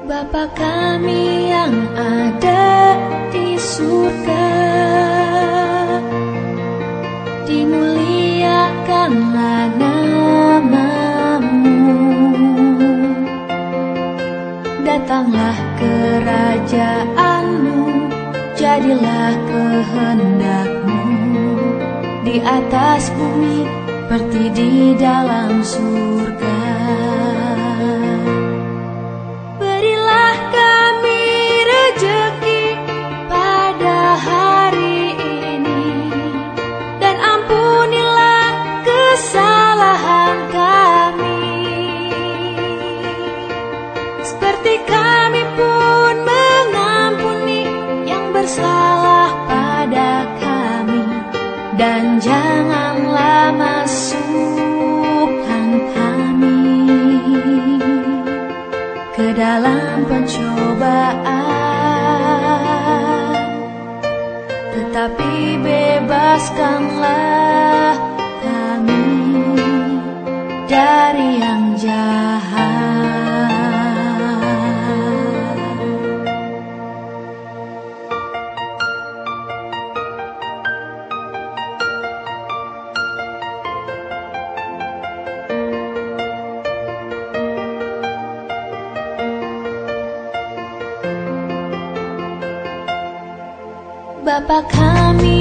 Bapa kami yang ada di surga, dimuliakanlah nama-Mu. Datanglah kerajaan-Mu, jadilah kehendak-Mu di atas bumi seperti di dalam surga. Berilah kami rejeki pada hari ini, dan ampunilah kesalahan kami, seperti kami pun mengampuni yang bersalah pada kami. Dan janganlah masukkan kami ke dalam pencobaan, tetapi bebaskanlah kami dari yang jahat. Bapa kami